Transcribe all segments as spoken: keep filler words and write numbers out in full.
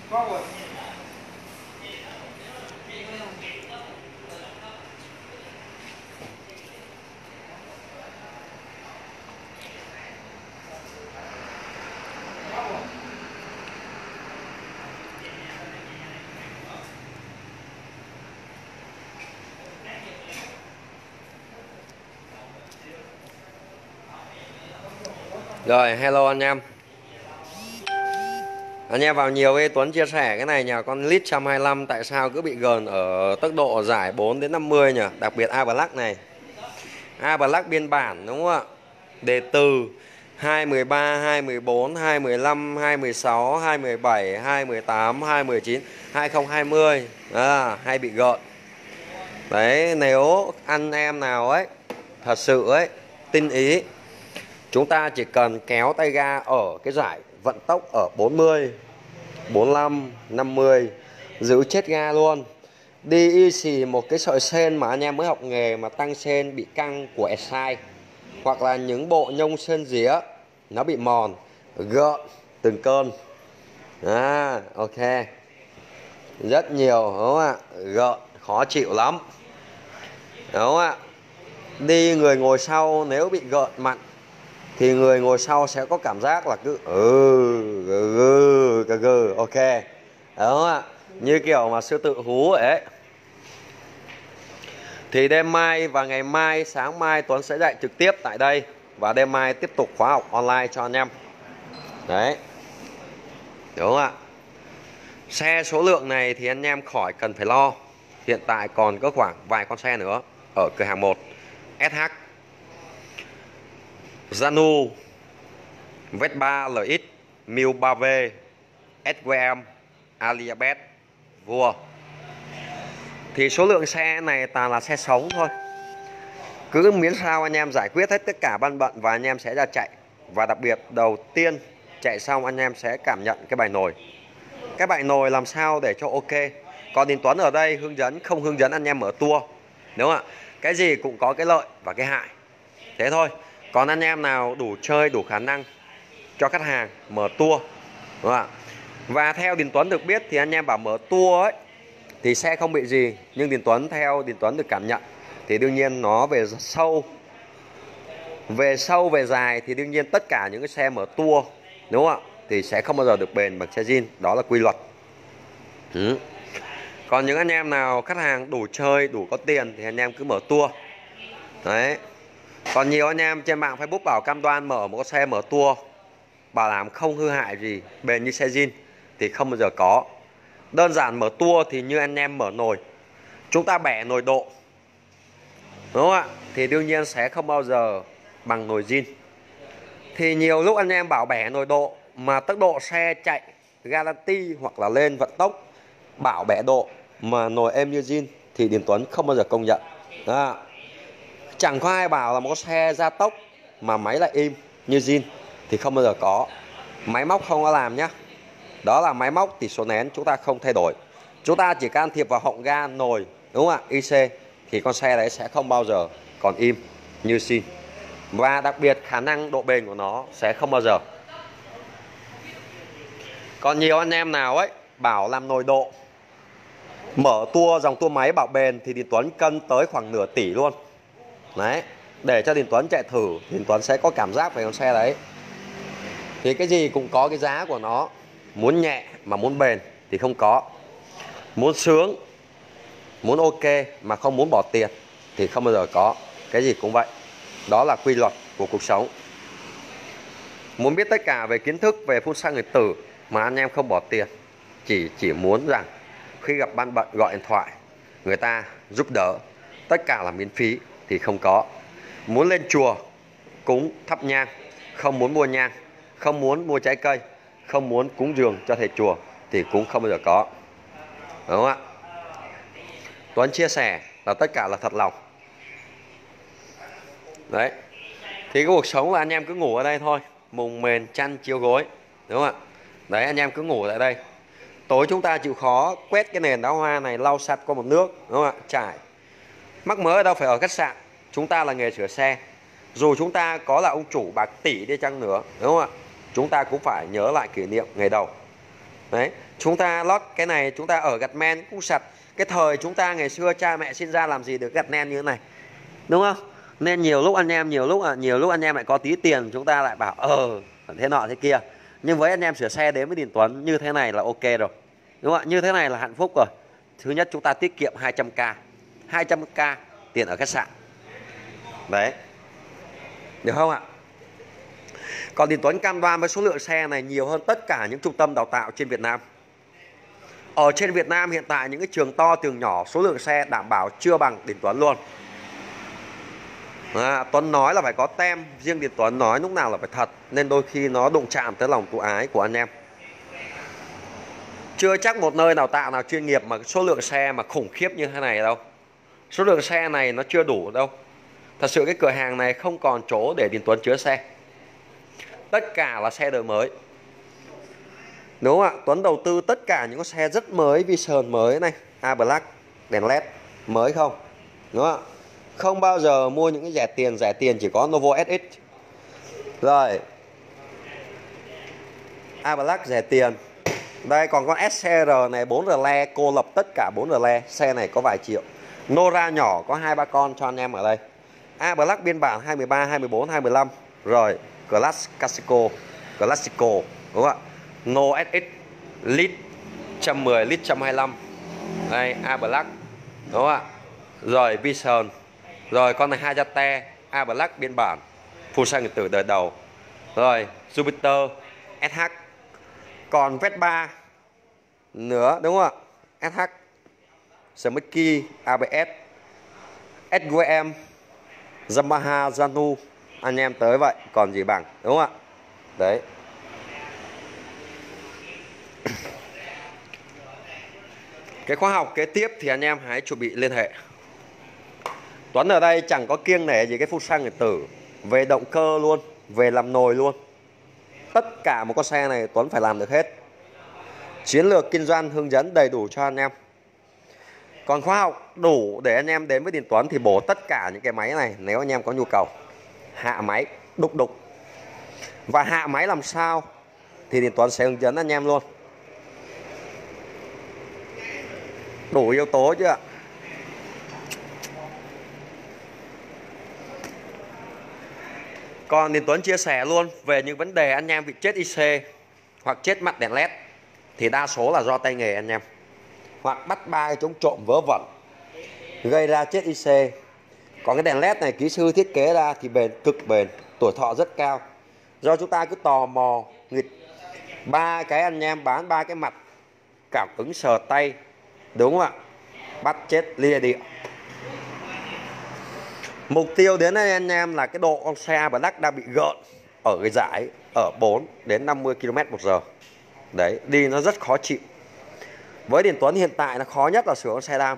Rồi, hello anh em. Anh em vào nhiều ấy, Tuấn chia sẻ cái này nhà con lít một trăm hai mươi lăm tại sao cứ bị gờn ở tốc độ giải bốn đến năm mươi nhỉ? Đặc biệt A Black này. A Black biên bản đúng không ạ? Đề từ hai mười ba, hai mười bốn, hai mười lăm, hai mười sáu, hai mười bảy, hai mười tám, hai mười chín, hai không hai không à, hay bị gợn. Đấy, nếu anh em nào ấy thật sự ấy tinh ý, chúng ta chỉ cần kéo tay ga ở cái giải vận tốc ở bốn mươi, bốn mươi lăm, năm mươi, giữ chết ga luôn. Đi y xì một cái sợi sên mà anh em mới học nghề mà tăng sên bị căng của Excite, hoặc là những bộ nhông sên dĩa nó bị mòn, gợn từng cơn. À, ok. Rất nhiều đúng không ạ? Gợn khó chịu lắm. Đúng không ạ? Đi người ngồi sau nếu bị gợn mặn thì người ngồi sau sẽ có cảm giác là cứ ừ gừ gừ gừ gừ, ok. Đúng không ạ? Như kiểu mà sư tử hú ấy. Thì đêm mai và ngày mai, sáng mai Tuấn sẽ dạy trực tiếp tại đây, và đêm mai tiếp tục khóa học online cho anh em. Đấy. Đúng không ạ? Xe số lượng này thì anh em khỏi cần phải lo. Hiện tại còn có khoảng vài con xe nữa ở cửa hàng một. ét hát, Zanu, Vespa lờ ích, Miu ba vê, ét vê em, Alibet, Vua. Thì số lượng xe này toàn là xe sống thôi. Cứ miễn sao anh em giải quyết hết tất cả băn bận và anh em sẽ ra chạy. Và đặc biệt đầu tiên chạy xong anh em sẽ cảm nhận cái bài nồi. Cái bài nồi làm sao để cho ok. Còn Đình Tuấn ở đây hướng dẫn, không hướng dẫn anh em mở tour, đúng không ạ? Cái gì cũng có cái lợi và cái hại, thế thôi. Còn anh em nào đủ chơi, đủ khả năng cho khách hàng mở tour, đúng không ạ? Và theo Đình Tuấn được biết thì anh em bảo mở tour ấy thì xe không bị gì, nhưng Đình Tuấn theo Đình Tuấn được cảm nhận thì đương nhiên nó về sâu, về sâu về dài thì đương nhiên tất cả những cái xe mở tour, đúng không ạ, thì sẽ không bao giờ được bền bằng xe zin, đó là quy luật. Ừ. Còn những anh em nào khách hàng đủ chơi, đủ có tiền thì anh em cứ mở tour. Đấy. Còn nhiều anh em trên mạng Facebook bảo cam đoan mở một con xe mở tour, bảo đảm không hư hại gì, bền như xe zin thì không bao giờ có. Đơn giản mở tour thì như anh em mở nồi, chúng ta bẻ nồi độ, đúng không ạ, thì đương nhiên sẽ không bao giờ bằng nồi zin. Thì nhiều lúc anh em bảo bẻ nồi độ mà tốc độ xe chạy guarantee hoặc là lên vận tốc bảo bẻ độ mà nồi êm như zin thì Điền Tuấn không bao giờ công nhận. Đó. Chẳng có ai bảo là một xe gia tốc mà máy lại im như zin thì không bao giờ có. Máy móc không có làm nhá. Đó là máy móc tỷ số nén chúng ta không thay đổi. Chúng ta chỉ can thiệp vào họng ga, nồi, đúng không ạ, i xê, thì con xe đấy sẽ không bao giờ còn im như zin. Và đặc biệt khả năng độ bền của nó sẽ không bao giờ. Còn nhiều anh em nào ấy bảo làm nồi độ, mở tua dòng tua máy bảo bền thì Đình Tuấn cân tới khoảng nửa tỷ luôn. Đấy, để cho Đình Tuấn chạy thử, Đình Tuấn sẽ có cảm giác về con xe đấy. Thì cái gì cũng có cái giá của nó. Muốn nhẹ mà muốn bền thì không có. Muốn sướng, muốn ok mà không muốn bỏ tiền thì không bao giờ có. Cái gì cũng vậy. Đó là quy luật của cuộc sống. Muốn biết tất cả về kiến thức về phun xăng điện tử mà anh em không bỏ tiền, Chỉ chỉ muốn rằng khi gặp ban bận gọi điện thoại, người ta giúp đỡ, tất cả là miễn phí thì không có. Muốn lên chùa cúng thắp nhang, không muốn mua nhang, không muốn mua trái cây, không muốn cúng dường cho thầy chùa thì cũng không bao giờ có. Đúng không ạ? Tuấn chia sẻ là tất cả là thật lòng. Đấy. Thì cái cuộc sống là anh em cứ ngủ ở đây thôi, mùng mền chăn chiếu gối, đúng không ạ? Đấy, anh em cứ ngủ tại đây. Tối chúng ta chịu khó quét cái nền đá hoa này, lau sạch qua một nước, đúng không ạ? Trải. Mắc mớ ở đâu phải ở khách sạn. Chúng ta là nghề sửa xe. Dù chúng ta có là ông chủ bạc tỷ đi chăng nữa, đúng không ạ, chúng ta cũng phải nhớ lại kỷ niệm ngày đầu. Đấy, Chúng ta lót cái này, chúng ta ở gạch men cũng sạch. Cái thời chúng ta ngày xưa cha mẹ sinh ra làm gì được gạch men như thế này, đúng không? Nên nhiều lúc anh em nhiều lúc à, nhiều lúc anh em lại có tí tiền, chúng ta lại bảo ờ thế nọ thế kia. Nhưng với anh em sửa xe đến với Đình Tuấn như thế này là ok rồi, đúng không ạ? Như thế này là hạnh phúc rồi. Thứ nhất, chúng ta tiết kiệm hai trăm k, hai trăm k tiền ở khách sạn. Đấy, được không ạ? Còn Đình Tuấn cam đoan với số lượng xe này nhiều hơn tất cả những trung tâm đào tạo trên Việt Nam. Ở trên Việt Nam hiện tại những cái trường to trường nhỏ số lượng xe đảm bảo chưa bằng Đình Tuấn luôn. À, Tuấn nói là phải có tem, riêng Đình Tuấn nói lúc nào là phải thật, nên đôi khi nó đụng chạm tới lòng tự ái của anh em. Chưa chắc một nơi đào tạo nào chuyên nghiệp mà số lượng xe mà khủng khiếp như thế này đâu. Số lượng xe này nó chưa đủ đâu. Thật sự cái cửa hàng này không còn chỗ để Đình Tuấn chứa xe. Tất cả là xe đời mới. Đúng không ạ? Tuấn đầu tư tất cả những con xe rất mới, Vision mới này, A Black, đèn led mới không? Đúng không ạ? Không bao giờ mua những cái rẻ tiền, rẻ tiền chỉ có Novo ét ích. Rồi. A Black rẻ tiền. Đây còn con ét xê rờ này bốn rờ le, cô lập tất cả bốn rờ le, xe này có vài triệu. Nora nhỏ có hai ba con cho anh em ở đây. A Black biên bản hai mươi ba, hai mươi bốn, hai mươi lăm. Rồi, Classico, Classico, đúng không ạ? No ét ích lít một trăm mười, lít một trăm hai mươi lăm. Đây, A Black, đúng không ạ? Rồi Vision. Rồi con này Hayate, A Black biên bản, full xăng điện tử đời đầu. Rồi, Jupiter, ét hát. Còn Vespa nữa, đúng không ạ? ét hát, Smirky, a bê ét, ét vê em, Yamaha, Zanu, anh em tới vậy, còn gì bằng, đúng không ạ? Đấy. Cái khóa học kế tiếp thì anh em hãy chuẩn bị liên hệ. Tuấn ở đây chẳng có kiêng nể gì cái phun xăng điện tử, về động cơ luôn, về làm nồi luôn. Tất cả một con xe này Tuấn phải làm được hết. Chiến lược kinh doanh hướng dẫn đầy đủ cho anh em. Còn khóa học đủ để anh em đến với Đình Tuấn thì bổ tất cả những cái máy này nếu anh em có nhu cầu. Hạ máy đục đục. Và hạ máy làm sao thì Đình Tuấn sẽ hướng dẫn anh em luôn. Đủ yếu tố chưa ạ? Còn Đình Tuấn chia sẻ luôn về những vấn đề anh em bị chết i xê hoặc chết mặt đèn led thì đa số là do tay nghề anh em, hoặc bắt ba cái chống trộm vớ vẩn gây ra chết i xê. Còn cái đèn led này kỹ sư thiết kế ra thì bền, cực bền, tuổi thọ rất cao. Do chúng ta cứ tò mò nghịch ba cái anh em bán ba cái mặt, cảm ứng sờ tay, đúng không ạ? Bắt chết lia địa. Mục tiêu đến đây anh em là cái độ con xe Black đang bị gợn ở cái giải ở bốn đến năm mươi ki lô mét một giờ. Đấy, đi nó rất khó chịu. Với Đình Tuấn hiện tại là khó nhất là sửa con xe đam.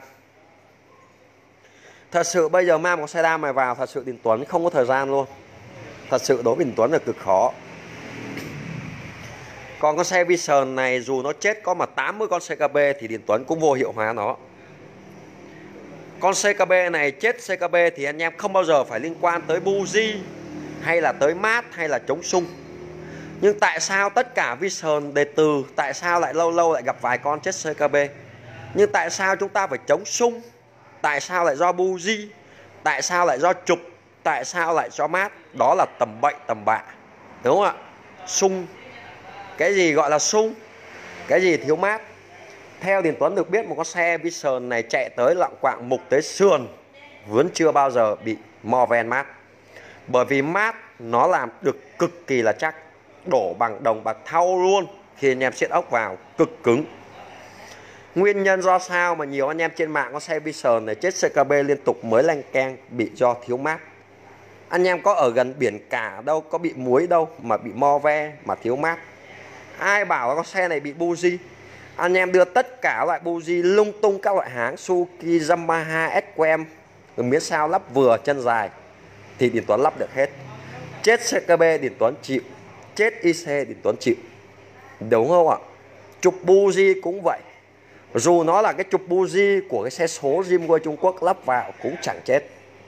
Thật sự bây giờ mang một xe đam này vào, thật sự Đình Tuấn không có thời gian luôn. Thật sự đối với Đình Tuấn là cực khó. Còn con xe Vision này dù nó chết có mà tám mươi con xê ca bê thì Đình Tuấn cũng vô hiệu hóa nó. Con xê ca bê này chết xê ca bê thì anh em không bao giờ phải liên quan tới buji hay là tới mát hay là chống sung. Nhưng tại sao tất cả Vision đề từ, tại sao lại lâu lâu lại gặp vài con chết xê ca bê? Nhưng tại sao chúng ta phải chống sung? Tại sao lại do buji? Tại sao lại do trục? Tại sao lại do mát? Đó là tầm bậy tầm bạ, đúng không ạ? Sung, cái gì gọi là sung? Cái gì thiếu mát? Theo Đình Tuấn được biết một con xe Vision này chạy tới lạng quạng mục tới sườn vẫn chưa bao giờ bị mo ven mát. Bởi vì mát nó làm được cực kỳ là chắc, đổ bằng đồng bạc thau luôn. Khi anh em siết ốc vào cực cứng. Nguyên nhân do sao mà nhiều anh em trên mạng có xe Vision này chết xê ca bê liên tục mới lanh keng bị do thiếu mát. Anh em có ở gần biển cả đâu, có bị muối đâu mà bị mo ve mà thiếu mát. Ai bảo là con xe này bị buji? Anh em đưa tất cả loại buji lung tung các loại hãng Suzuki, Yamaha, ét quy em, miễn sao lắp vừa chân dài thì Đình Tuấn lắp được hết. Chết xê ca bê Đình Tuấn chịu, chết i xê Đình Tuấn chịu, đúng không ạ? Trục buji cũng vậy. Dù nó là cái trục buji của cái xe số Jimgo Trung Quốc lắp vào cũng chẳng chết.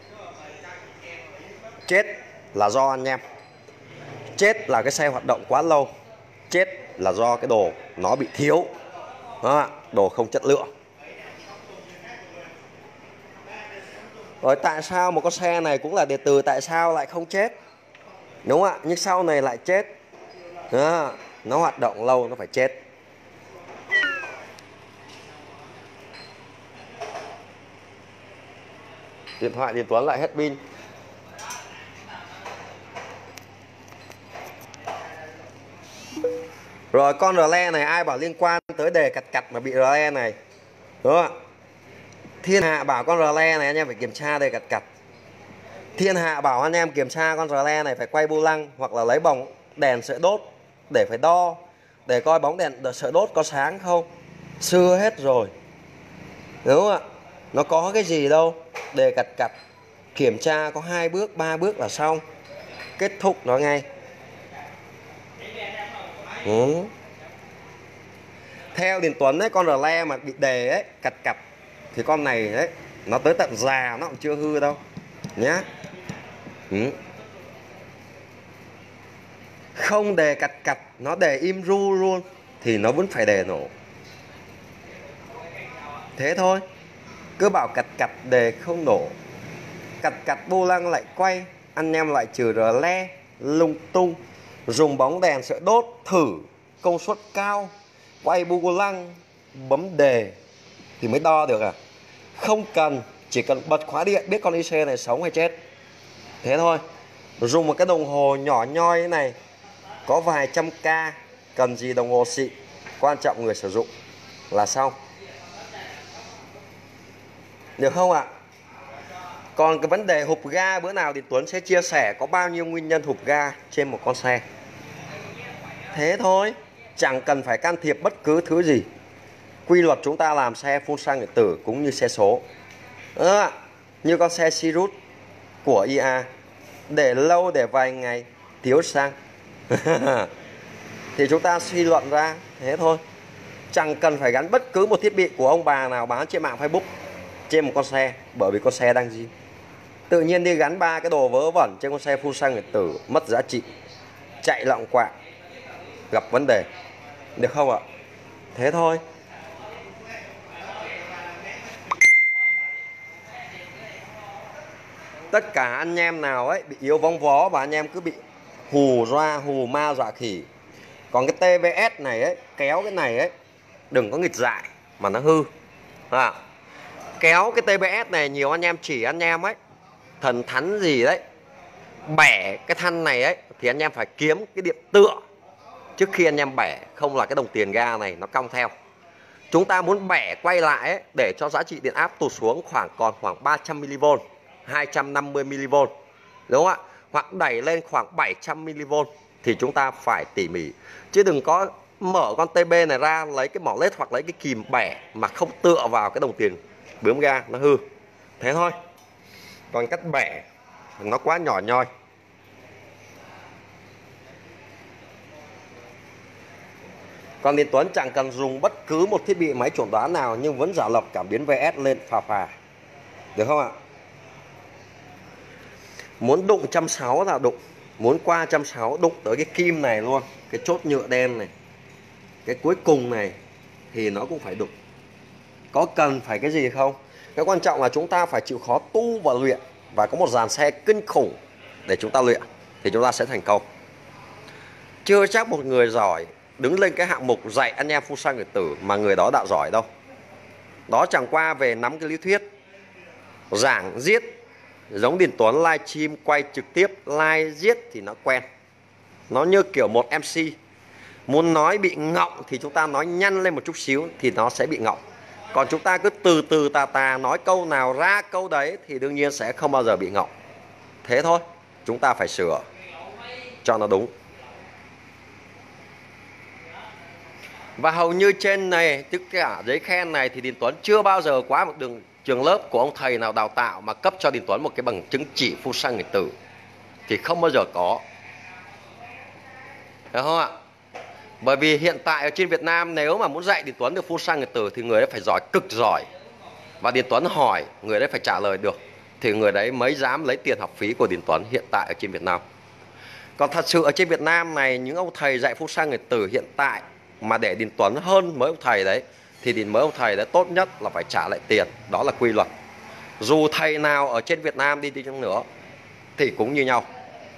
Chết là do anh em, chết là cái xe hoạt động quá lâu, chết là do cái đồ nó bị thiếu, Đó, đồ không chất lượng. Rồi tại sao một con xe này cũng là điện từ, tại sao lại không chết? Đúng không ạ? Nhưng sau này lại chết. Đó, nó hoạt động lâu nó phải chết. Điện thoại Điền Tuấn lại hết pin. Rồi con rờ le này ai bảo liên quan tới đề cặt cặt mà bị rờ le này. Đúng không ạ? Thiên hạ bảo con rờ le này anh em phải kiểm tra đề cặt cặt. Thiên hạ bảo anh em kiểm tra con rờ le này phải quay vô lăng hoặc là lấy bóng đèn sợi đốt để phải đo, để coi bóng đèn sợi đốt có sáng không. Xưa hết rồi. Đúng không ạ? Nó có cái gì đâu. Đề cặt cặt kiểm tra có hai bước, ba bước là xong. Kết thúc nó ngay. Ừ. Theo Điền Tuấn ấy, con rờ le mà bị đề ấy, cặt cặt thì con này ấy, nó tới tận già nó cũng chưa hư đâu nhá. Ừ. Không đề cặt cặt, nó đề im ru luôn thì nó vẫn phải đề nổ. Thế thôi. Cứ bảo cặt cặt đề không nổ, cặt cặt vô lăng lại quay, anh em lại trừ rờ le lung tung, dùng bóng đèn sợi đốt thử công suất cao, quay bu lăng bấm đề thì mới đo được à. Không cần, chỉ cần bật khóa điện biết con i xê này sống hay chết. Thế thôi. Dùng một cái đồng hồ nhỏ nhoi thế này có vài trăm k, cần gì đồng hồ xịn, quan trọng người sử dụng là xong. Được không ạ? Còn cái vấn đề hụp ga, bữa nào thì Tuấn sẽ chia sẻ có bao nhiêu nguyên nhân hụp ga trên một con xe. Thế thôi, chẳng cần phải can thiệp bất cứ thứ gì. Quy luật chúng ta làm xe phun xăng điện tử cũng như xe số. À, như con xe Sirius của i a, để lâu để vài ngày thiếu xăng thì chúng ta suy luận ra thế thôi. Chẳng cần phải gắn bất cứ một thiết bị của ông bà nào bán trên mạng Facebook trên một con xe, bởi vì con xe đang gì. Tự nhiên đi gắn ba cái đồ vớ vẩn trên con xe phun xăng điện tử mất giá trị, chạy lọng quạng, gặp vấn đề. Được không ạ? Thế thôi. Tất cả anh em nào ấy bị yếu vóng vó và anh em cứ bị hù ra hù ma dọa khỉ. Còn cái tê vê ét này ấy, kéo cái này ấy, đừng có nghịch dại mà nó hư. À, kéo cái tê vê ét này nhiều anh em chỉ anh em ấy thần thắn gì đấy, bẻ cái thân này ấy thì anh em phải kiếm cái điểm tựa trước khi anh em bẻ, không là cái đồng tiền ga này nó cong theo. Chúng ta muốn bẻ quay lại ấy, để cho giá trị điện áp tụt xuống khoảng còn khoảng ba trăm mi-li-vôn, hai trăm năm mươi mi-li-vôn, đúng không ạ? Hoặc đẩy lên khoảng bảy trăm mi-li-vôn thì chúng ta phải tỉ mỉ, chứ đừng có mở con tê bê này ra lấy cái mỏ lết hoặc lấy cái kìm bẻ mà không tựa vào cái đồng tiền bướm ga, nó hư. Thế thôi. Còn cách bẻ nó quá nhỏ nhoi. Còn Điền Tuấn chẳng cần dùng bất cứ một thiết bị máy chuẩn đoán nào nhưng vẫn giả lập cảm biến vê ét lên phà phà. Được không ạ? Muốn đụng một trăm sáu mươi là đụng, muốn qua một trăm sáu mươi đụng tới cái kim này luôn, cái chốt nhựa đen này, cái cuối cùng này thì nó cũng phải đụng. Có cần phải cái gì không? Cái quan trọng là chúng ta phải chịu khó tu và luyện, và có một dàn xe kinh khủng để chúng ta luyện thì chúng ta sẽ thành công. Chưa chắc một người giỏi đứng lên cái hạng mục dạy anh em phun xăng điện tử mà người đó đã giỏi đâu. Đó chẳng qua về nắm cái lý thuyết, giảng giết, giống Điền Tuấn live stream quay trực tiếp live giết thì nó quen. Nó như kiểu một em xê muốn nói bị ngọng thì chúng ta nói nhăn lên một chút xíu thì nó sẽ bị ngọng. Còn chúng ta cứ từ từ tà tà nói câu nào ra câu đấy thì đương nhiên sẽ không bao giờ bị ngọng. Thế thôi, chúng ta phải sửa cho nó đúng. Và hầu như trên này, tất cả giấy khen này thì Điền Tuấn chưa bao giờ qua một đường trường lớp của ông thầy nào đào tạo mà cấp cho Điền Tuấn một cái bằng chứng chỉ phun xăng điện tử. Thì không bao giờ có. Được không ạ? Bởi vì hiện tại ở trên Việt Nam nếu mà muốn dạy Điền Tuấn được phun xăng điện tử thì người đấy phải giỏi, cực giỏi. Và Điền Tuấn hỏi, người đấy phải trả lời được. Thì người đấy mới dám lấy tiền học phí của Điền Tuấn hiện tại ở trên Việt Nam. Còn thật sự ở trên Việt Nam này, những ông thầy dạy phun xăng điện tử hiện tại mà để Điền Tuấn hơn mấy ông thầy đấy thì điện mới ông thầy đã tốt nhất là phải trả lại tiền. Đó là quy luật. Dù thầy nào ở trên Việt Nam đi đi chăng nữa thì cũng như nhau.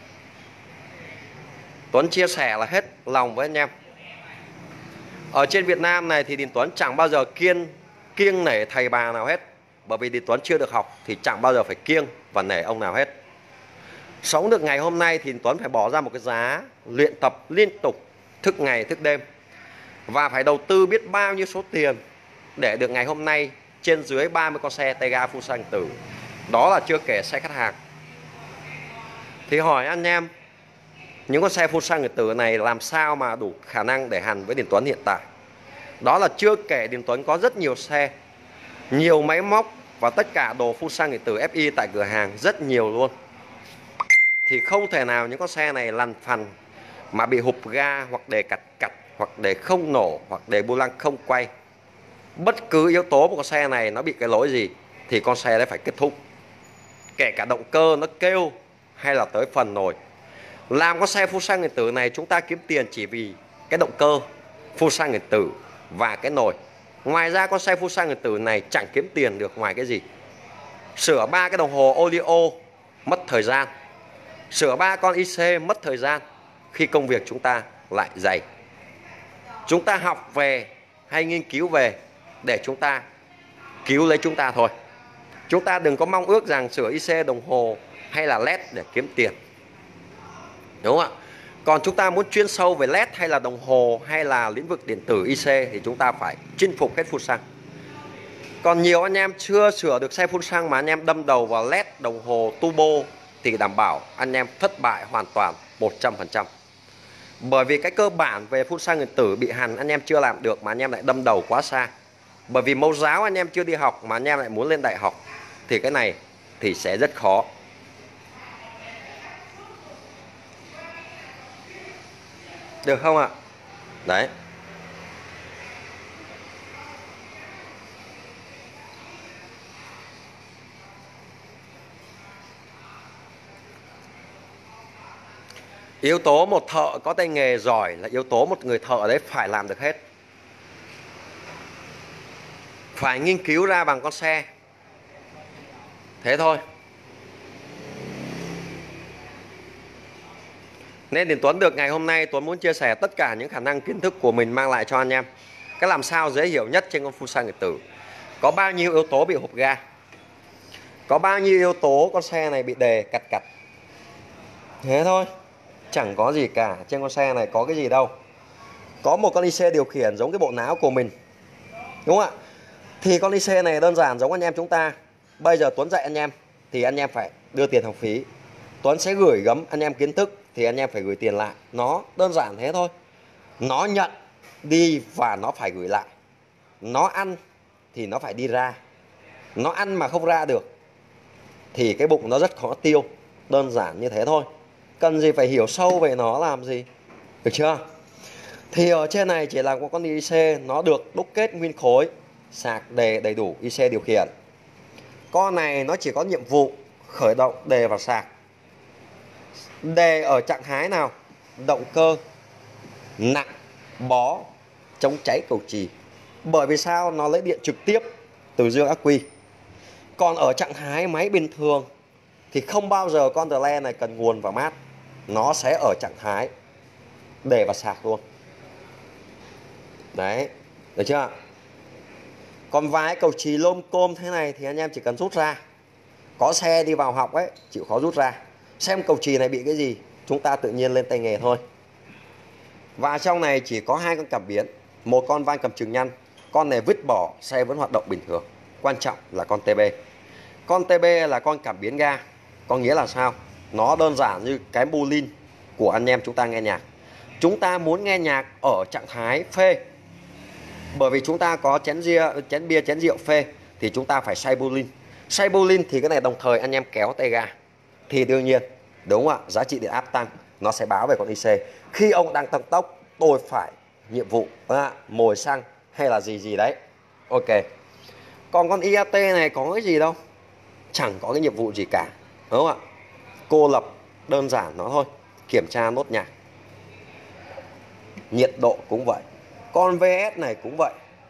Tuấn chia sẻ là hết lòng với anh em. Ở trên Việt Nam này thì Đình Tuấn chẳng bao giờ kiêng kiêng nể thầy bà nào hết. Bởi vì Đình Tuấn chưa được học thì chẳng bao giờ phải kiêng và nể ông nào hết. Sống được ngày hôm nay thì Đình Tuấn phải bỏ ra một cái giá luyện tập liên tục, thức ngày thức đêm, và phải đầu tư biết bao nhiêu số tiền để được ngày hôm nay trên dưới ba mươi con xe tay ga full xăng điện tử. Đó là chưa kể xe khách hàng. Thì hỏi anh em, những con xe full xăng điện tử này làm sao mà đủ khả năng để hành với Đình Tuấn hiện tại? Đó là chưa kể Đình Tuấn có rất nhiều xe, nhiều máy móc và tất cả đồ full xăng điện tử ép i tại cửa hàng rất nhiều luôn. Thì không thể nào những con xe này lằn phằn mà bị hụt ga, hoặc để cặt cặt, hoặc để không nổ, hoặc để vô lăng không quay. Bất cứ yếu tố của con xe này nó bị cái lỗi gì thì con xe đấy phải kết thúc. Kể cả động cơ nó kêu hay là tới phần nồi. Làm con xe full xăng điện tử này chúng ta kiếm tiền chỉ vì cái động cơ full xăng điện tử và cái nồi. Ngoài ra con xe full xăng điện tử này chẳng kiếm tiền được ngoài cái gì. Sửa ba cái đồng hồ Olio mất thời gian, sửa ba con i xê mất thời gian, khi công việc chúng ta lại dày. Chúng ta học về hay nghiên cứu về để chúng ta cứu lấy chúng ta thôi. Chúng ta đừng có mong ước rằng sửa i xê, đồng hồ hay là led để kiếm tiền, đúng không ạ? Còn chúng ta muốn chuyên sâu về led hay là đồng hồ hay là lĩnh vực điện tử i xê thì chúng ta phải chinh phục hết full xăng. Còn nhiều anh em chưa sửa được xe full xăng mà anh em đâm đầu vào led, đồng hồ, turbo thì đảm bảo anh em thất bại hoàn toàn một trăm phần trăm. Bởi vì cái cơ bản về full xăng điện tử bị hằn anh em chưa làm được mà anh em lại đâm đầu quá xa. Bởi vì mẫu giáo anh em chưa đi học mà anh em lại muốn lên đại học thì cái này thì sẽ rất khó. Được không ạ? Đấy. Yếu tố một thợ có tay nghề giỏi là yếu tố một người thợ đấy phải làm được hết. Phải nghiên cứu ra bằng con xe. Thế thôi. Nên Đình Tuấn được ngày hôm nay, Tuấn muốn chia sẻ tất cả những khả năng kiến thức của mình mang lại cho anh em. Cái làm sao dễ hiểu nhất trên con full xăng điện tử. Có bao nhiêu yếu tố bị hụt ga, có bao nhiêu yếu tố con xe này bị đề cặt cặt. Thế thôi. Chẳng có gì cả. Trên con xe này có cái gì đâu. Có một con i xê điều khiển giống cái bộ não của mình, đúng không ạ? Thì con i xê này đơn giản giống anh em chúng ta. Bây giờ Tuấn dạy anh em thì anh em phải đưa tiền học phí. Tuấn sẽ gửi gắm anh em kiến thức thì anh em phải gửi tiền lại. Nó đơn giản thế thôi. Nó nhận đi và nó phải gửi lại. Nó ăn thì nó phải đi ra. Nó ăn mà không ra được thì cái bụng nó rất khó tiêu. Đơn giản như thế thôi. Cần gì phải hiểu sâu về nó làm gì. Được chưa? Thì ở trên này chỉ là một con i xê, nó được đúc kết nguyên khối, sạc đề đầy đủ, i xê điều khiển. Con này nó chỉ có nhiệm vụ khởi động đề và sạc. Đề ở trạng thái nào? Động cơ, nặng, bó, chống cháy cầu chì. Bởi vì sao? Nó lấy điện trực tiếp từ dương ắc quy. Còn ở trạng thái máy bình thường thì không bao giờ con relay này cần nguồn và mát. Nó sẽ ở trạng thái đề và sạc luôn. Đấy, được chưa? Còn vài cầu chì lôm côm thế này thì anh em chỉ cần rút ra. Có xe đi vào học ấy, chịu khó rút ra. Xem cầu chì này bị cái gì, chúng ta tự nhiên lên tay nghề thôi. Và trong này chỉ có hai con cảm biến, một con van cầm chừng nhăn. Con này vứt bỏ, xe vẫn hoạt động bình thường. Quan trọng là con tê bê. Con tê bê là con cảm biến ga. Có nghĩa là sao? Nó đơn giản như cái boolean của anh em chúng ta nghe nhạc. Chúng ta muốn nghe nhạc ở trạng thái phê. Bởi vì chúng ta có chén bia, chén bia, chén rượu phê thì chúng ta phải xoay boolean. Xoay boolean thì cái này đồng thời anh em kéo tay ga. Thì đương nhiên, đúng không ạ? Giá trị điện áp tăng, nó sẽ báo về con i xê. Khi ông đang tăng tốc, tôi phải nhiệm vụ à, mồi xăng hay là gì gì đấy. Ok. Còn con i a tê này có cái gì đâu. Chẳng có cái nhiệm vụ gì cả. Đúng không ạ? Cô lập đơn giản nó thôi. Kiểm tra nốt nhạc. Nhiệt độ cũng vậy. Con vê ét này cũng vậy.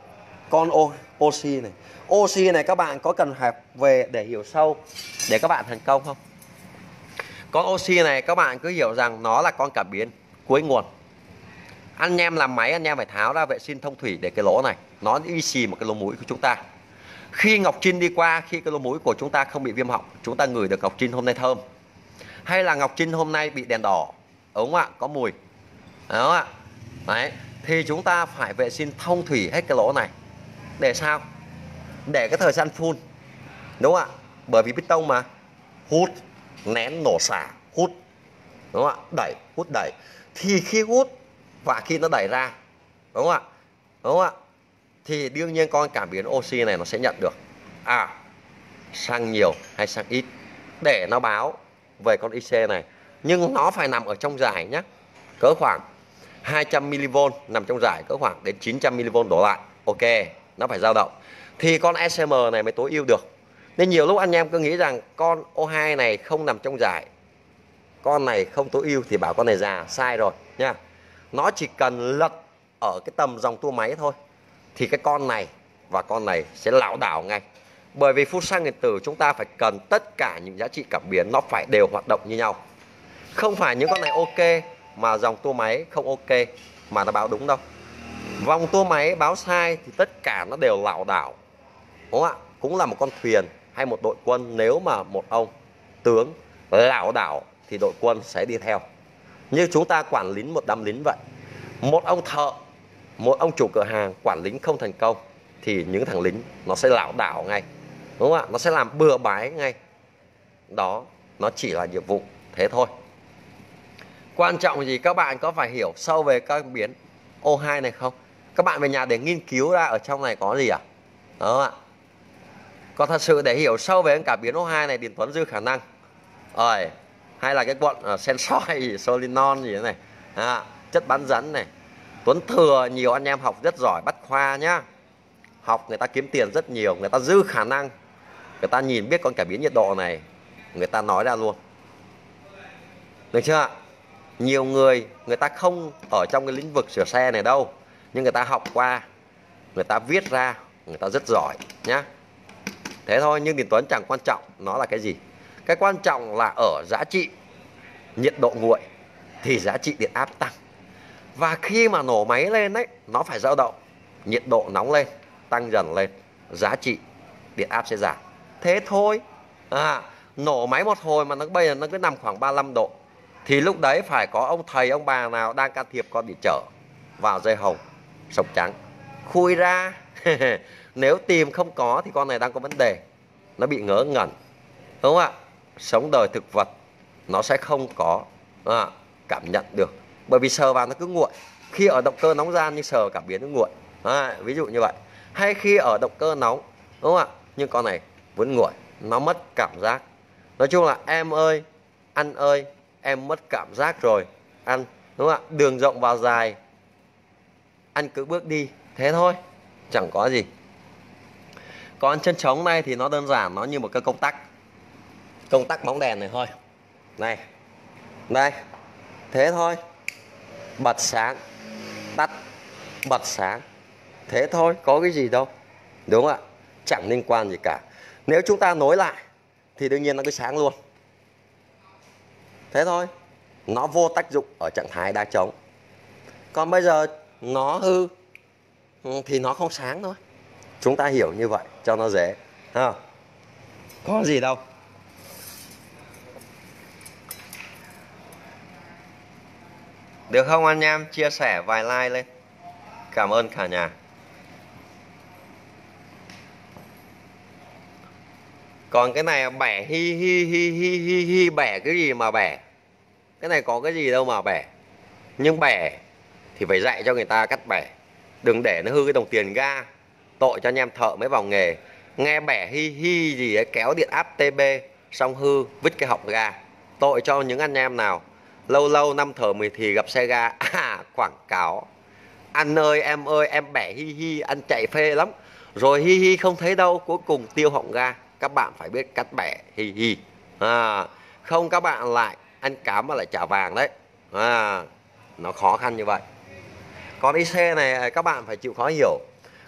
con o, oxy này. Oxy này các bạn có cần học về để hiểu sâu để các bạn thành công không? Con oxy này các bạn cứ hiểu rằng nó là con cảm biến cuối nguồn. Anh em làm máy, anh em phải tháo ra vệ sinh thông thủy để cái lỗ này nó đi xì một cái lỗ mũi của chúng ta. Khi ngọc trinh đi qua, khi cái lỗ mũi của chúng ta không bị viêm họng, chúng ta ngửi được ngọc trinh hôm nay thơm, hay là ngọc trinh hôm nay bị đèn đỏ, đúng không ạ, có mùi, đúng không ạ? Đấy, thì chúng ta phải vệ sinh thông thủy hết cái lỗ này. Để sao? Để cái thời gian phun, đúng không ạ? Bởi vì piston mà hút, nén, nổ xả, hút, đúng không ạ? Đẩy, hút, đẩy. Thì khi hút và khi nó đẩy ra, đúng không ạ? Đúng không ạ? Thì đương nhiên con cảm biến oxy này nó sẽ nhận được à xăng nhiều hay xăng ít để nó báo về con i xê này. Nhưng nó phải nằm ở trong giải nhé, cỡ khoảng hai trăm mi-li-vôn, nằm trong giải cỡ khoảng đến chín trăm mi-li-vôn đổ lại. Ok, nó phải dao động thì con e xê em này mới tối ưu được. Nên nhiều lúc anh em cứ nghĩ rằng con o hai này không nằm trong giải, con này không tối ưu thì bảo con này già, sai rồi nha. Nó chỉ cần lật ở cái tầm dòng tua máy thôi thì cái con này và con này sẽ lảo đảo ngay. Bởi vì phút xăng điện tử chúng ta phải cần tất cả những giá trị cảm biến nó phải đều hoạt động như nhau. Không phải những con này ok mà dòng tua máy không ok mà nó báo đúng đâu. Vòng tua máy báo sai thì tất cả nó đều lảo đảo, đúng không ạ? Cũng là một con thuyền hay một đội quân, nếu mà một ông tướng lảo đảo thì đội quân sẽ đi theo. Như chúng ta quản lý một đám lính vậy. Một ông thợ, một ông chủ cửa hàng quản lý không thành công thì những thằng lính nó sẽ lảo đảo ngay, đúng không ạ? Nó sẽ làm bừa bãi ngay. Đó, nó chỉ là nhiệm vụ thế thôi. Quan trọng gì các bạn có phải hiểu sâu về các biến o hai này không? Các bạn về nhà để nghiên cứu ra ở trong này có gì à? Đó ạ. Còn thật sự để hiểu sâu về cảm biến o hai này, Điền Tuấn dư khả năng rồi, hay là cái cuộn uh, sensoi solenoid gì thế này à, chất bán dẫn này, Tuấn thừa nhiều anh em học rất giỏi bách khoa nhá. Học người ta kiếm tiền rất nhiều, người ta dư khả năng, người ta nhìn biết con cảm biến nhiệt độ này, người ta nói ra luôn, được chưa ạ? Nhiều người, người ta không ở trong cái lĩnh vực sửa xe này đâu, nhưng người ta học qua, người ta viết ra, người ta rất giỏi nhá. Thế thôi, nhưng Điền Tuấn chẳng quan trọng nó là cái gì. Cái quan trọng là ở giá trị nhiệt độ nguội thì giá trị điện áp tăng. Và khi mà nổ máy lên đấy, nó phải dao động, nhiệt độ nóng lên, tăng dần lên, giá trị điện áp sẽ giảm. Thế thôi. À, nổ máy một hồi mà nó bây giờ nó cứ nằm khoảng ba mươi lăm độ thì lúc đấy phải có ông thầy ông bà nào đang can thiệp con bị trở vào dây hồng sọc trắng khui ra. Nếu tìm không có thì con này đang có vấn đề, nó bị ngớ ngẩn, đúng không ạ? Sống đời thực vật nó sẽ không có à, cảm nhận được, bởi vì sờ vào nó cứ nguội. Khi ở động cơ nóng gian nhưng sờ cảm biến nó nguội à, ví dụ như vậy. Hay khi ở động cơ nóng, đúng không ạ, nhưng con này vẫn nguội, nó mất cảm giác. Nói chung là em ơi, anh ơi, em mất cảm giác rồi, anh, đúng không ạ? Đường rộng vào dài, anh cứ bước đi, thế thôi, chẳng có gì. Còn chân trống này thì nó đơn giản, nó như một cái công tắc, công tắc bóng đèn này thôi. Này, đây, thế thôi. Bật sáng, tắt, bật sáng, thế thôi, có cái gì đâu, đúng không ạ? Chẳng liên quan gì cả. Nếu chúng ta nối lại thì đương nhiên nó cứ sáng luôn. Thế thôi, nó vô tác dụng ở trạng thái đa trống. Còn bây giờ nó hư thì nó không sáng thôi. Chúng ta hiểu như vậy cho nó dễ à, có gì đâu. Được không anh em? Chia sẻ vài like lên. Cảm ơn cả nhà. Còn cái này bẻ hi hi hi hi hi hi, bẻ cái gì mà bẻ? Cái này có cái gì đâu mà bẻ. Nhưng bẻ thì phải dạy cho người ta cách bẻ. Đừng để nó hư cái đồng tiền ga. Tội cho anh em thợ mới vào nghề. Nghe bẻ hi hi gì ấy, kéo điện áp tê bê xong hư vứt cái họng ga. Tội cho những anh em nào lâu lâu năm thở mười thì gặp xe ga. À, quảng cáo. Anh ơi, em ơi, em bẻ hi hi, anh chạy phê lắm. Rồi hi hi không thấy đâu, cuối cùng tiêu họng ga. Các bạn phải biết cách bẻ hi hi à, không các bạn lại ăn cám mà lại trả vàng đấy à, nó khó khăn như vậy. Còn i xê này các bạn phải chịu khó hiểu.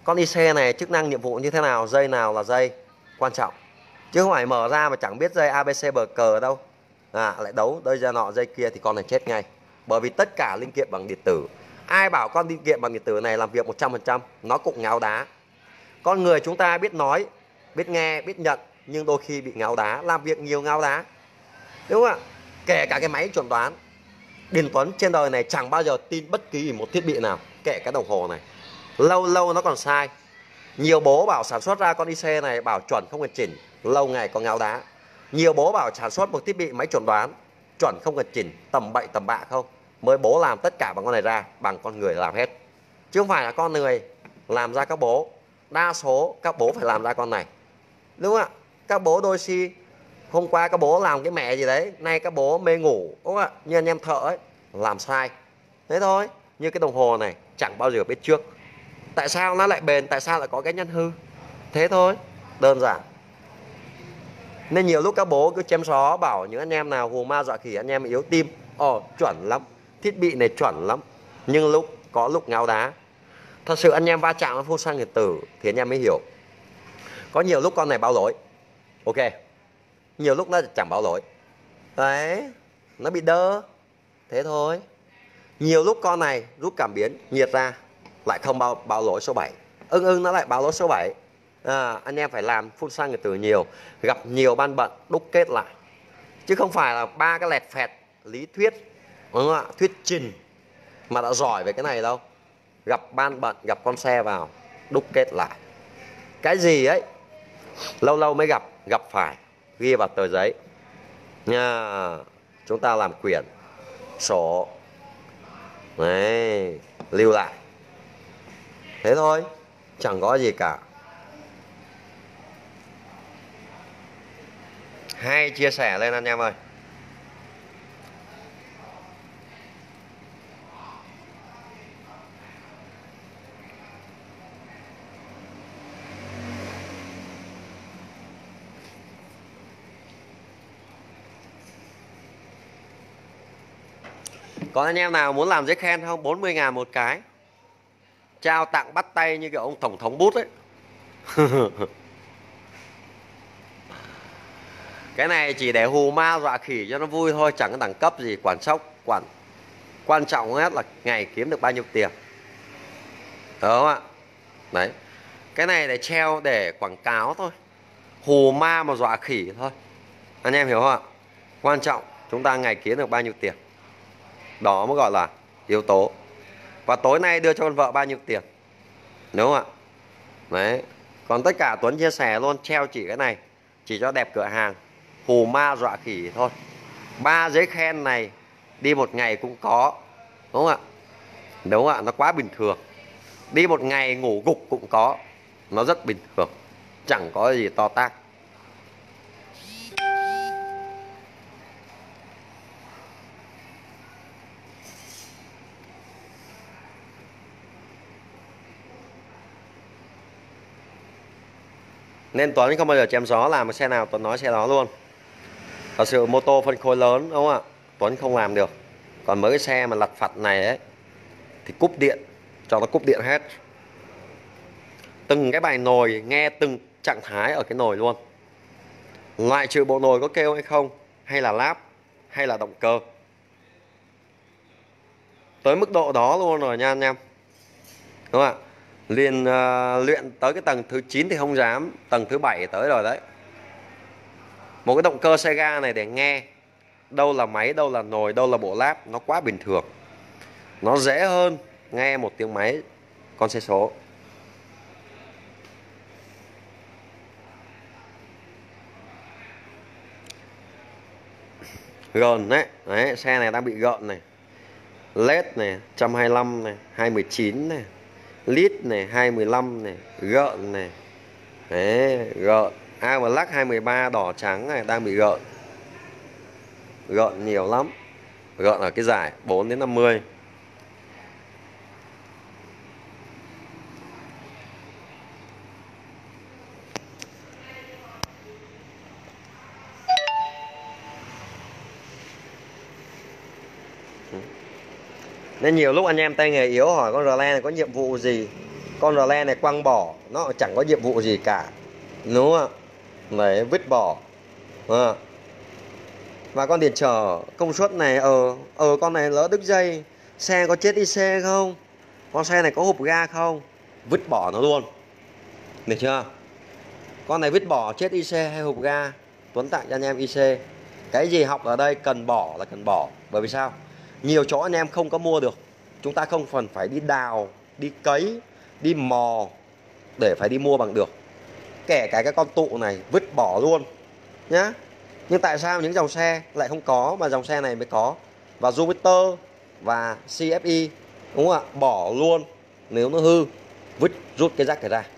Con i xê này chức năng nhiệm vụ như thế nào, dây nào là dây quan trọng, chứ không phải mở ra mà chẳng biết dây a bê xê bờ cờ đâu, à, lại đấu dây ra nọ dây kia thì con này chết ngay. Bởi vì tất cả linh kiện bằng điện tử. Ai bảo con linh kiện bằng điện tử này làm việc một trăm phần trăm, nó cũng ngáo đá. Con người chúng ta biết nói, biết nghe, biết nhận, nhưng đôi khi bị ngáo đá, làm việc nhiều ngáo đá, đúng không ạ? Kể cả cái máy chuẩn đoán, Điền Tuấn trên đời này chẳng bao giờ tin bất kỳ một thiết bị nào, kể cái đồng hồ này, lâu lâu nó còn sai. Nhiều bố bảo sản xuất ra con i xê này bảo chuẩn không cần chỉnh, lâu ngày có ngáo đá. Nhiều bố bảo sản xuất một thiết bị máy chuẩn đoán chuẩn không cần chỉnh, tầm bậy tầm bạ không, mới bố làm tất cả bằng con này ra, bằng con người làm hết, chứ không phải là con người làm ra các bố. Đa số các bố phải làm ra con này, đúng không ạ? Các bố đôi khi hôm qua các bố làm cái mẹ gì đấy, nay các bố mê ngủ, đúng không ạ? Như anh em thợ ấy, làm sai. Thế thôi, như cái đồng hồ này chẳng bao giờ biết trước. Tại sao nó lại bền, tại sao lại có cái nhân hư? Thế thôi, đơn giản. Nên nhiều lúc các bố cứ chém gió bảo những anh em nào hù ma dọa khỉ, anh em yếu tim. Ồ, chuẩn lắm, thiết bị này chuẩn lắm, nhưng lúc có lúc ngáo đá. Thật sự anh em va chạm với phun xăng điện tử thì anh em mới hiểu. Có nhiều lúc con này báo lỗi, ok, nhiều lúc nó chẳng báo lỗi, đấy, nó bị đơ, thế thôi. Nhiều lúc con này rút cảm biến nhiệt ra lại không báo, báo lỗi số bảy, ưng ưng nó lại báo lỗi số bảy. À, anh em phải làm phun xăng điện tử nhiều, gặp nhiều ban bận đúc kết lại, chứ không phải là ba cái lẹt phẹt lý thuyết, đúng không ạ, thuyết trình mà đã giỏi về cái này đâu. Gặp ban bận, gặp con xe vào đúc kết lại. Cái gì ấy lâu lâu mới gặp, gặp phải ghi vào tờ giấy nha, chúng ta làm quyển sổ đấy, lưu lại, thế thôi, chẳng có gì cả. Hay chia sẻ lên anh em ơi. Còn anh em nào muốn làm giấy khen không? bốn mươi ngàn một cái, trao tặng bắt tay như kiểu ông tổng thống bút ấy. Cái này chỉ để hù ma dọa khỉ cho nó vui thôi, chẳng có đẳng cấp gì, quản sốc, quản quan trọng nhất là ngày kiếm được bao nhiêu tiền, đúng không ạ? Đấy, cái này để treo để quảng cáo thôi, hù ma mà dọa khỉ thôi, anh em hiểu không ạ? Quan trọng chúng ta ngày kiếm được bao nhiêu tiền, đó mới gọi là yếu tố. Và tối nay đưa cho con vợ bao nhiêu tiền, đúng không ạ? Đấy, còn tất cả Tuấn chia sẻ luôn, treo chỉ cái này chỉ cho đẹp cửa hàng, hù ma dọa khỉ thôi. Ba giấy khen này đi một ngày cũng có, đúng không ạ? Đúng không ạ? Nó quá bình thường. Đi một ngày ngủ gục cũng có, nó rất bình thường, chẳng có gì to tát. Nên Tuấn không bao giờ chém gió, làm xe nào Tuấn nói xe đó luôn. Thật sự mô tô phân khối lớn, đúng không ạ, Tuấn không làm được. Còn mấy cái xe mà lặt phặt này ấy thì cúp điện, cho nó cúp điện hết. Từng cái bài nồi nghe từng trạng thái ở cái nồi luôn, loại trừ bộ nồi có kêu hay không, hay là láp, hay là động cơ, tới mức độ đó luôn rồi nha anh em, đúng không ạ? Liền uh, luyện tới cái tầng thứ chín thì không dám, tầng thứ bảy tới rồi đấy. Một cái động cơ xe ga này để nghe đâu là máy, đâu là nồi, đâu là bộ láp, nó quá bình thường. Nó dễ hơn nghe một tiếng máy con xe số. Gờn đấy, đấy, xe này đang bị gợn này. led này, một trăm hai mươi lăm này, hai mười chín này, lít này, hai mười lăm này, gợn này. Đấy, gợn. A M Lux hai mười ba đỏ trắng này đang bị gợn. Gợn nhiều lắm. Gợn ở cái giải bốn đến năm mươi. Nên nhiều lúc anh em tay nghề yếu hỏi con Rle này có nhiệm vụ gì, Con rờ này quăng bỏ, nó chẳng có nhiệm vụ gì cả, đúng không ạ? Đấy, vứt bỏ. À. Và con điện trở công suất này, ờ ờ con này lỡ đứt dây, xe có chết i xê không, con xe này có hộp ga không, vứt bỏ nó luôn, được chưa? Con này vứt bỏ chết i xê hay hộp ga, Tuấn tặng cho anh em i xê. Cái gì học ở đây cần bỏ là cần bỏ. Bởi vì sao? Nhiều chỗ anh em không có mua được, chúng ta không phần phải đi đào, đi cấy, đi mò để phải đi mua bằng được. Kể cả cái con tụ này vứt bỏ luôn nhá. Nhưng tại sao những dòng xe lại không có mà dòng xe này mới có? Và Jupiter và xê ép i, đúng không ạ? Bỏ luôn, nếu nó hư vứt, rút cái rác này ra.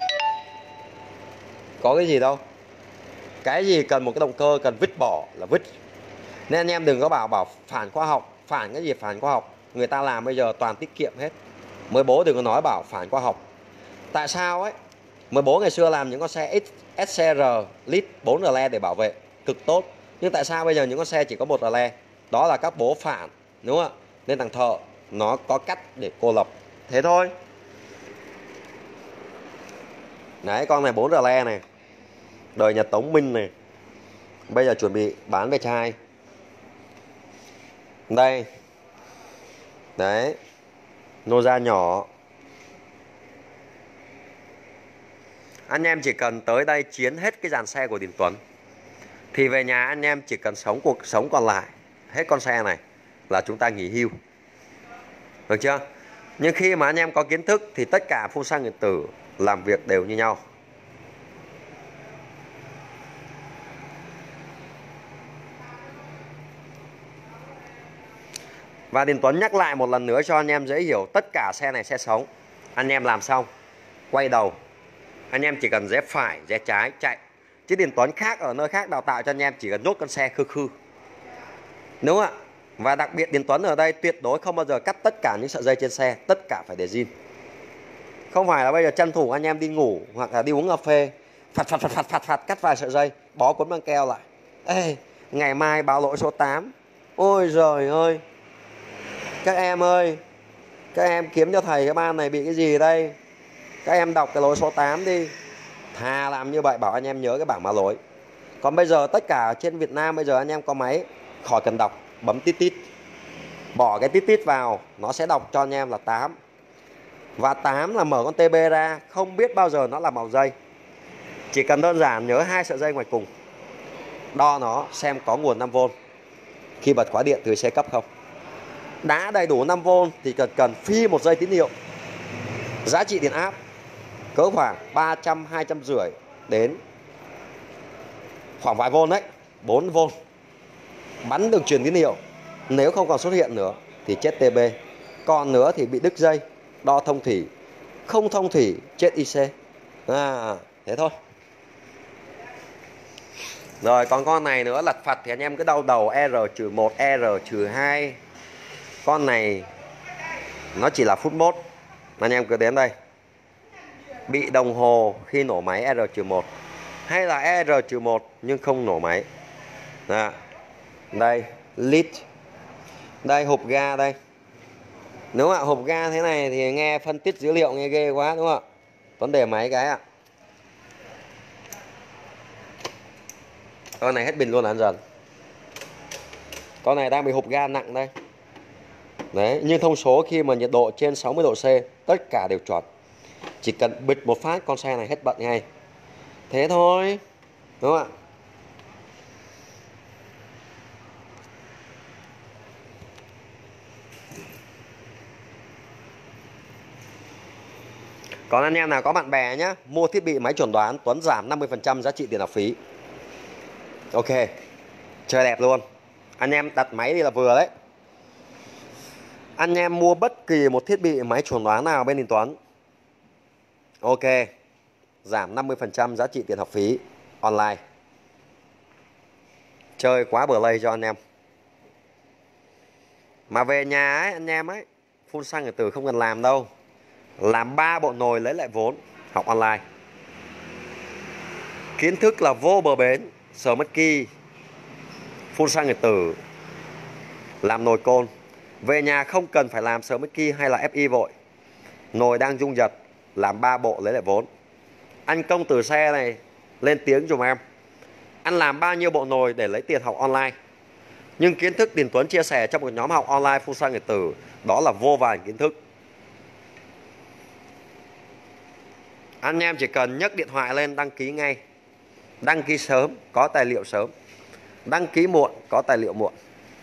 Có cái gì đâu. Cái gì cần một cái động cơ cần vứt bỏ là vứt. Nên anh em đừng có bảo bảo phản khoa học. Phản cái gì phản khoa học? Người ta làm bây giờ toàn tiết kiệm hết. Mới bố đừng có nói bảo phản khoa học. Tại sao ấy? Mới bố ngày xưa làm những con xe ét xê rờ lít bốn rờ le để bảo vệ cực tốt. Nhưng tại sao bây giờ những con xe chỉ có một rờ le? Đó là các bố phản, đúng không ạ? Nên thằng thợ nó có cách để cô lập. Thế thôi. Đấy, con này bốn rờ le này, đời nhà Tống Minh này, bây giờ chuẩn bị bán về chai. Đây. Đấy. Nô ra nhỏ. Anh em chỉ cần tới đây chiến hết cái dàn xe của Đình Tuấn thì về nhà anh em chỉ cần sống cuộc sống còn lại hết con xe này là chúng ta nghỉ hưu, được chưa? Nhưng khi mà anh em có kiến thức thì tất cả phun xăng điện tử làm việc đều như nhau. Và Đình Tuấn nhắc lại một lần nữa cho anh em dễ hiểu, tất cả xe này xe sống. Anh em làm xong quay đầu, anh em chỉ cần rẽ phải rẽ trái chạy. Chứ Đình Tuấn khác ở nơi khác đào tạo cho anh em chỉ cần nhốt con xe khư khư, đúng không ạ? Và đặc biệt Đình Tuấn ở đây tuyệt đối không bao giờ cắt tất cả những sợi dây trên xe, tất cả phải để zin. Không phải là bây giờ tranh thủ anh em đi ngủ hoặc là đi uống cà phê phạt phạt phạt phạt phạt, phạt cắt vài sợi dây, bó cuốn băng keo lại. Ê, ngày mai báo lỗi số tám. Ôi giời ơi, các em ơi, các em kiếm cho thầy cái ban này bị cái gì đây, các em đọc cái lỗi số tám đi. Thà làm như vậy bảo anh em nhớ cái bảng mã lỗi. Còn bây giờ tất cả trên Việt Nam bây giờ anh em có máy, khỏi cần đọc, bấm tít tít, bỏ cái tít tít vào, nó sẽ đọc cho anh em là tám. Và tám là mở con tê bê ra, không biết bao giờ nó là màu dây. Chỉ cần đơn giản nhớ hai sợi dây ngoài cùng, đo nó xem có nguồn năm vôn khi bật khóa điện từ C cấp không. Đã đầy đủ năm vôn thì cần cần phi một dây tín hiệu. Giá trị điện áp cỡ khoảng ba trăm hai trăm rưỡi đến khoảng vài vôn đấy, bốn vôn. Bắn đường truyền tín hiệu. Nếu không còn xuất hiện nữa thì chết tê bê. Còn nữa thì bị đứt dây, đo thông thủy. Không thông thủy chết i xê. À, thế thôi. Rồi còn con này nữa lặt phặt thì anh em cứ đau đầu R một, R hai. Con này nó chỉ là phút mốt. Anh em cứ đến đây. Bị đồng hồ khi nổ máy R một, hay là R một nhưng không nổ máy. Đó. Đây, lít. Đây, hộp ga đây. Nếu ạ, hộp ga thế này thì nghe phân tích dữ liệu nghe ghê quá, đúng không ạ? Tuấn để máy cái ạ. Con này hết pin luôn anh dần. Con này đang bị hộp ga nặng đây. Đấy, nhưng thông số khi mà nhiệt độ trên sáu mươi độ C tất cả đều chuẩn. Chỉ cần bịch một phát con xe này hết bận ngay. Thế thôi, đúng không ạ? Còn anh em nào có bạn bè nhá, mua thiết bị máy chuẩn đoán, Tuấn giảm năm mươi phần trăm giá trị tiền học phí. Ok, chơi đẹp luôn. Anh em đặt máy đi là vừa đấy. Anh em mua bất kỳ một thiết bị máy chuẩn đoán nào bên Đình Tuấn, ok, giảm năm mươi phần trăm giá trị tiền học phí online. Chơi quá bờ lây cho anh em. Mà về nhà ấy, anh em ấy, phun xăng điện tử không cần làm đâu. Làm ba bộ nồi lấy lại vốn, học online. Kiến thức là vô bờ bến, sờ mất ki, phun xăng điện tử, làm nồi côn. Về nhà không cần phải làm sờ mất ki hay là ép i vội. Nồi đang rung giật, làm ba bộ lấy lại vốn. Anh công từ xe này lên tiếng dùm em. Anh làm bao nhiêu bộ nồi để lấy tiền học online. Nhưng kiến thức Đình Tuấn chia sẻ trong một nhóm học online full sang điện tử, đó là vô vàn kiến thức. Anh em chỉ cần nhấc điện thoại lên đăng ký ngay. Đăng ký sớm, có tài liệu sớm. Đăng ký muộn, có tài liệu muộn.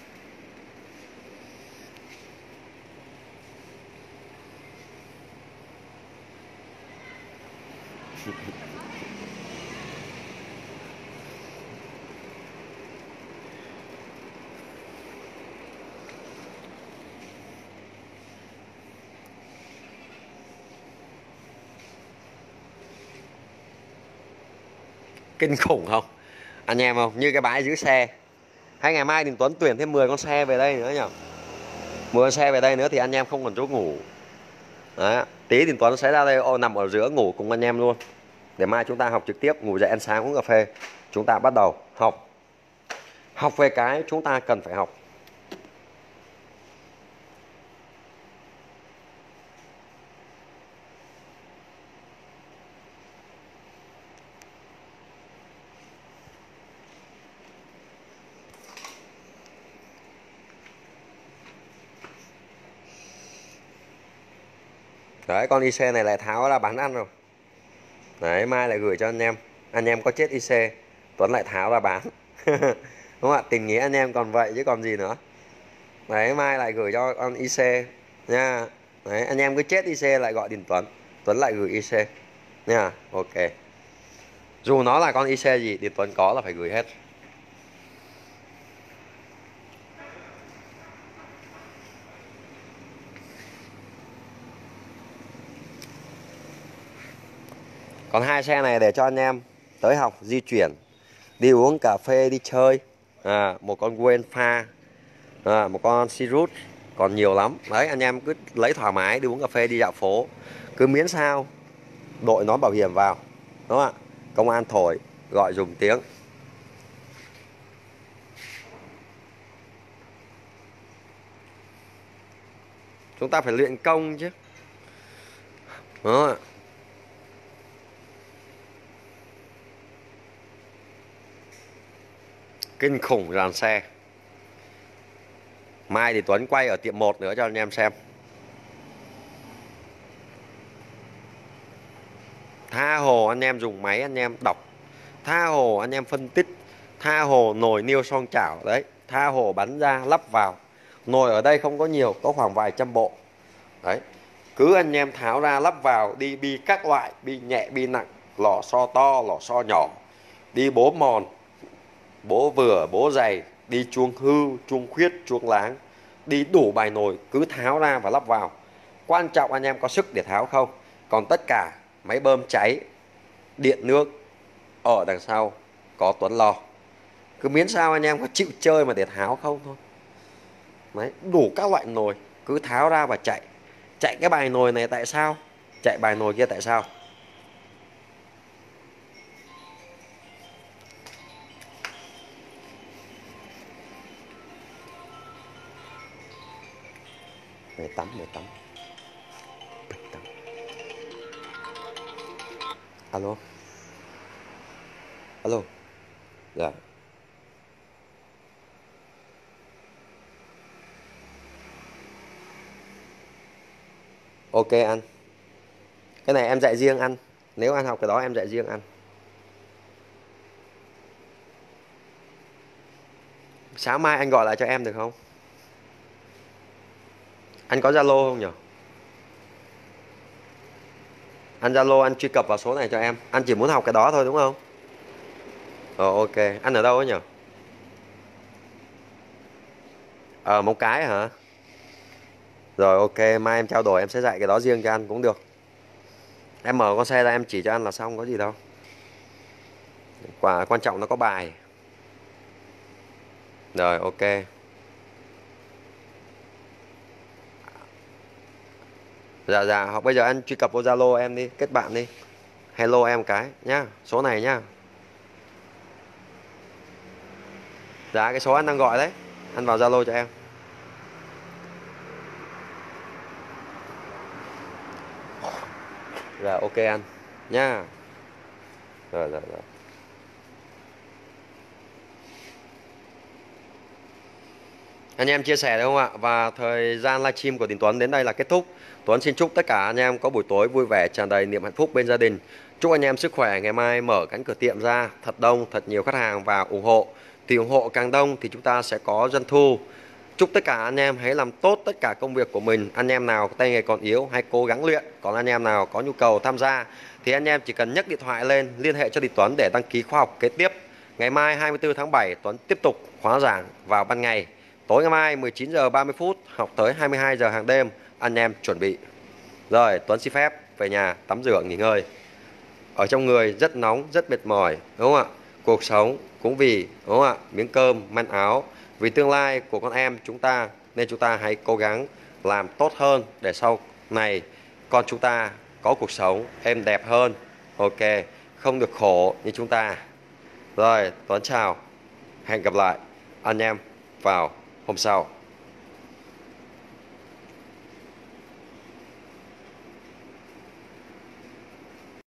Kinh khủng không? Anh em không? Như cái bãi giữ xe. Hay ngày mai Đình Tuấn tuyển thêm mười con xe về đây nữa nhỉ? mười con xe về đây nữa thì anh em không còn chỗ ngủ. Đấy. Tí Đình Tuấn sẽ ra đây ô, nằm ở giữa ngủ cùng anh em luôn. Để mai chúng ta học trực tiếp, ngủ dậy ăn sáng uống cà phê. Chúng ta bắt đầu học. Học về cái chúng ta cần phải học. Đấy, con i xê này lại tháo ra bán ăn rồi. Đấy, mai lại gửi cho anh em. Anh em có chết i xê, Tuấn lại tháo ra bán. Đúng không ạ? Tình nghĩa anh em còn vậy chứ còn gì nữa. Đấy, mai lại gửi cho con i xê nha. Đấy, anh em cứ chết i xê lại gọi Đình Tuấn, Tuấn lại gửi i xê nha. Ok. Dù nó là con i xê gì, Đình Tuấn có là phải gửi hết. Còn hai xe này để cho anh em tới học, di chuyển, đi uống cà phê, đi chơi. À, một con Gwen pha, à, một con Sirius, còn nhiều lắm. Đấy, anh em cứ lấy thoải mái đi uống cà phê, đi dạo phố. Cứ miễn sao đội nón bảo hiểm vào, đúng không ạ? Công an thổi gọi dùm tiếng. Chúng ta phải luyện công chứ, đúng không ạ? Kinh khủng dàn xe. Mai thì Tuấn quay ở tiệm một nữa cho anh em xem. Tha hồ anh em dùng máy anh em đọc, tha hồ anh em phân tích, tha hồ nồi niêu xoong chảo. Đấy, tha hồ bắn ra lắp vào. Nồi ở đây không có nhiều, có khoảng vài trăm bộ. Đấy, cứ anh em tháo ra lắp vào, đi bi các loại, bi nhẹ, bi nặng, lò xo to, lò xo nhỏ, đi bố mòn, bố vừa, bố dày, đi chuông hư, chuông khuyết, chuông láng, đi đủ bài nồi, cứ tháo ra và lắp vào. Quan trọng anh em có sức để tháo không. Còn tất cả máy bơm cháy, điện nước ở đằng sau có Tuấn lo. Cứ miễn sao anh em có chịu chơi mà để tháo không thôi. Đấy, đủ các loại nồi, cứ tháo ra và chạy. Chạy cái bài nồi này tại sao, chạy bài nồi kia tại sao. Về tắm, về tắm. tắm. Alo. Alo. Dạ. Ok anh. Cái này em dạy riêng anh. Nếu anh học cái đó em dạy riêng anh. Sáng mai anh gọi lại cho em được không? Anh có Zalo không nhỉ? Anh Zalo anh truy cập vào số này cho em. Anh chỉ muốn học cái đó thôi đúng không? Ờ ok. Anh ở đâu ấy nhỉ? Ờ Móng Cái hả? Rồi ok, mai em trao đổi em sẽ dạy cái đó riêng cho anh cũng được. Em mở con xe ra em chỉ cho anh là xong, có gì đâu. Quả quan trọng nó có bài. Rồi ok. Dạ dạ, học bây giờ anh truy cập vô Zalo em đi, kết bạn đi. Hello em cái nhá, số này nhá. Dạ cái số anh đang gọi đấy. Anh vào Zalo cho em. Rồi ok anh nha. Rồi rồi rồi. Anh em chia sẻ được không ạ? Và thời gian livestream của Đình Tuấn đến đây là kết thúc. Tuấn xin chúc tất cả anh em có buổi tối vui vẻ, tràn đầy niềm hạnh phúc bên gia đình. Chúc anh em sức khỏe, ngày mai mở cánh cửa tiệm ra thật đông, thật nhiều khách hàng và ủng hộ. Thì ủng hộ càng đông thì chúng ta sẽ có doanh thu. Chúc tất cả anh em hãy làm tốt tất cả công việc của mình. Anh em nào tay nghề còn yếu hãy cố gắng luyện. Còn anh em nào có nhu cầu tham gia thì anh em chỉ cần nhấc điện thoại lên liên hệ cho Đình Tuấn để đăng ký khóa học kế tiếp. Ngày mai hai mươi tư tháng bảy Tuấn tiếp tục khóa giảng vào ban ngày. Tối ngày mai mười chín giờ ba mươi phút học tới hai mươi hai giờ hàng đêm, anh em chuẩn bị. Rồi, Tuấn xin phép về nhà tắm rửa nghỉ ngơi. Ở trong người rất nóng, rất mệt mỏi, đúng không ạ? Cuộc sống cũng vì, đúng không ạ? Miếng cơm, manh áo, vì tương lai của con em chúng ta, nên chúng ta hãy cố gắng làm tốt hơn để sau này con chúng ta có cuộc sống êm đẹp hơn. Ok, không được khổ như chúng ta. Rồi, Tuấn chào. Hẹn gặp lại anh em vào hôm sau.